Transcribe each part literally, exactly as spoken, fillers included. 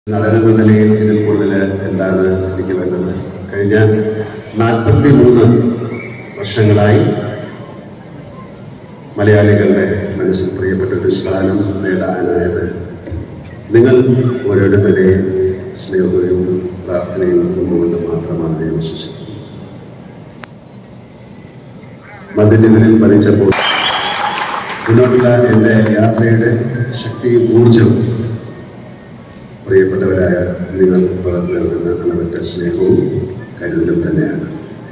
നടനെന്ന നിലയിൽ ഇതിൽ കൂടുതൽ എന്താണ് എനിക്ക് വേണ്ടത്? കഴിഞ്ഞ നാൽപ്പത്തി മൂന്ന് വർഷങ്ങളായി മലയാളികളുടെ മനസ്സിൽ പ്രിയപ്പെട്ട ഒരു സ്ഥാനം നേടാനായത് നിങ്ങൾ ഓരോരുത്തരുടെയും സ്നേഹവും പ്രാർത്ഥനയും കൊണ്ട് മാത്രമാണ് ഞാൻ വിശ്വസിക്കുന്നത്. മദ്യങ്ങളിൽ പഠിച്ചപ്പോൾ മുന്നോട്ടുള്ള എൻ്റെ യാത്രയുടെ ശക്തിയും ഊർജവും പ്രിയപ്പെട്ടവരായ നിങ്ങൾ പകർന്നു നൽകുന്ന അളവറ്റ സ്നേഹവും കരുതലും തന്നെയാണ്.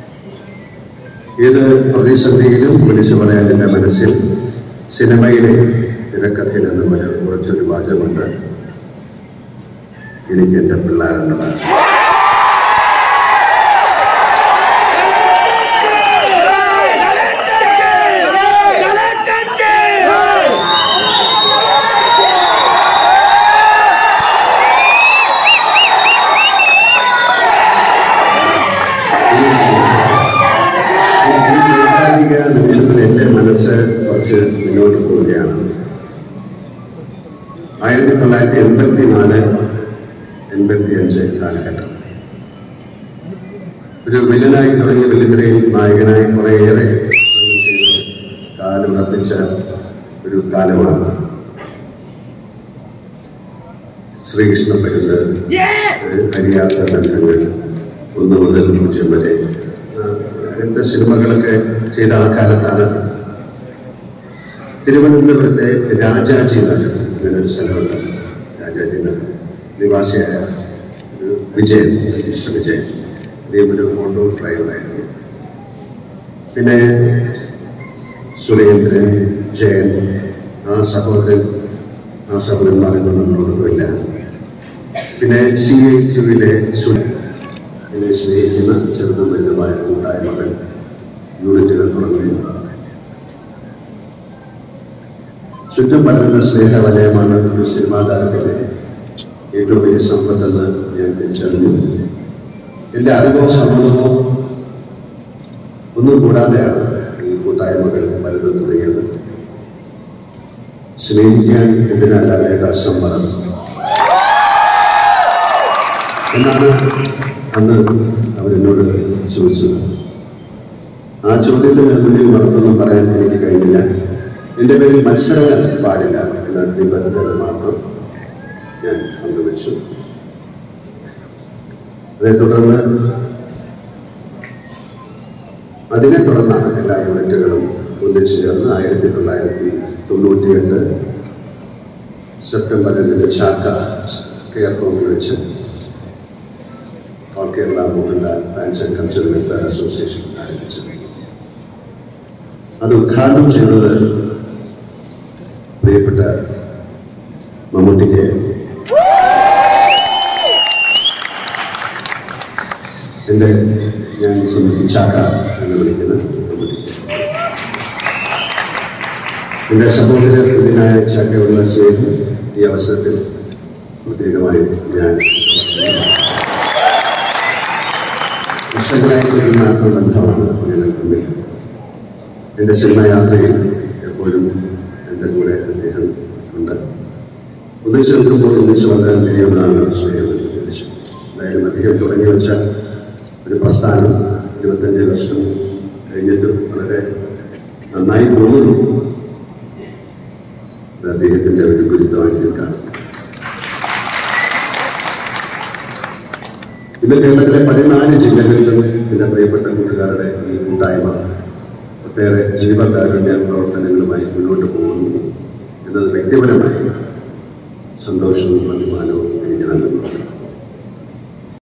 ഏത് പ്രതിസന്ധിയിലും വിളിച്ചു പറയാൻ എൻ്റെ മനസ്സിൽ സിനിമയിലെ തിരക്കഥയിൽ എന്ന പോലെ കുറച്ചൊരു വാചകമുണ്ട്: എനിക്ക് എൻ്റെ പിള്ളേരുള്ളതാണ്. നിമിഷത്തിൽ എൻ്റെ മനസ്സ് കുറച്ച് മുന്നോട്ട് പോവുകയാണ്. ആയിരത്തി തൊള്ളായിരത്തി എൺപത്തി നാല് എൺപത്തി അഞ്ച് കാലഘട്ടം ഒരു വില്ലനായി തുടങ്ങിയ വെല്ലുവിളിയിൽ നായകനായി കുറേയേറെ കാലുറപ്പിച്ച ഒരു കാലമാണ്. ശ്രീകൃഷ്ണപ്പെടുന്നത് അറിയാത്ത ബന്ധങ്ങൾ ഒന്ന് മുതൽ പൂജ്യം വരെ രണ്ട് സിനിമകളൊക്കെ ചെയ്ത ആ കാലത്താണ് തിരുവനന്തപുരത്തെ രാജാജി നഗർ എന്നൊരു സ്ഥലമുണ്ട്. രാജാജി നഗർ നിവാസിയായ ഒരു വിജയൻ, മിസ്റ്റർ വിജയൻ, അദ്ദേഹം ഒരു ഓട്ടോ ഡ്രൈവറായിരുന്നു. പിന്നെ സുരേന്ദ്രൻ, ജയൻ, ആ സഹോദരൻ ആ സഹോദരന്മാരൊന്നും നമ്മളോടൊന്നുമില്ല. പിന്നെ സി ഐ ടിവിലെ സുരേന്ദ്രൻ എന്നെ സ്നേഹിക്കുന്ന ചെറുതും വലുതുമായ കൂട്ടായ്മകൾ, യൂണിറ്റുകൾ തുടങ്ങുന്നു. ചുറ്റും പടരുന്ന സ്നേഹവലയമാണ് ഒരു സിനിമാ താരത്തിന്റെ ഏറ്റവും വലിയ സമ്പത്തെന്ന് ഞാൻ തിരിച്ചറിഞ്ഞു. എൻ്റെ അറിവോ സമ്മതമോ ഒന്നും കൂടാതെയാണ് ഈ കൂട്ടായ്മകൾ പലതും തുടങ്ങിയത്. സ്നേഹിക്കാൻ എന്തിനല്ലാതെ സമ്മതം എന്നാണ് അന്ന് അവരെന്നോട് ചോദിച്ചത്. ആ ചോദ്യത്തിന് മുന്നിൽ മറുത്തൊന്നും പറയാൻ എനിക്ക് കഴിഞ്ഞില്ല. എൻ്റെ പേരിൽ മത്സരങ്ങൾ പാടില്ല എന്ന നിബന്ധന മാത്രം ഞാൻ പങ്കുവച്ചു. അതേ തുടർന്ന് അതിനെ തുടർന്നാണ് എല്ലാ യൂണിറ്റുകളും ഒന്നിച്ചു ചേർന്ന് ആയിരത്തി തൊള്ളായിരത്തി തൊണ്ണൂറ്റിയെട്ട് സെപ്റ്റംബർ രണ്ടിന് ചാക്ക കെയർ ഹോമിൽ വെച്ച് all Kerala Mohanlal fans and cultural welfare association ആരംഭിച്ചു. അത് ഉദ്ഘാടനം ചെയ്യുന്നത് പ്രിയപ്പെട്ട മമ്മൂട്ടിക്ക് എൻ്റെ ഞാൻ ചാക്ക എന്ന് വിളിക്കുന്ന മമ്മൂട്ടിക്ക് എൻ്റെ സഹോദര കുഞ്ഞിനായ ചാക്കയുള്ള സ്നേഹം ഈ അവസരത്തിൽ പ്രത്യേകമായി ഞാൻ വർഷങ്ങളായിട്ടൊരു നാട്ടു ബന്ധമാണ് ഞങ്ങൾ തമ്മിൽ. എൻ്റെ സിനിമ യാത്രയിൽ എപ്പോഴും എൻ്റെ കൂടെ അദ്ദേഹം ഉണ്ട്. ഒന്നിച്ച് നിൽക്കുമ്പോൾ ഒന്നിച്ച് വളരാൻ കഴിയുന്നതാണ് സ്നേഹം എന്ന് വിളിച്ചു. എന്തായാലും അദ്ദേഹം തുടങ്ങി വെച്ച ഒരു പ്രസ്ഥാനം ഇരുപത്തഞ്ച് വർഷം കഴിഞ്ഞിട്ട് വളരെ നന്നായി പോകുന്നു. അദ്ദേഹത്തിൻ്റെ ഒരു ഗുരുത്വമായിട്ട് കാണും. ഇന്ന് കേരളത്തിലെ പതിനാല് ജില്ലകളിലും എൻ്റെ പ്രിയപ്പെട്ട കൂട്ടുകാരുടെ ഈ കൂട്ടായ്മ ഒട്ടേറെ ജീവകാരുണ്യ പ്രവർത്തനങ്ങളുമായി മുന്നോട്ട് പോകുന്നു എന്നത് വ്യക്തിപരമായി സന്തോഷവും അഭിമാനവും എനിക്ക് നൽകുന്നു.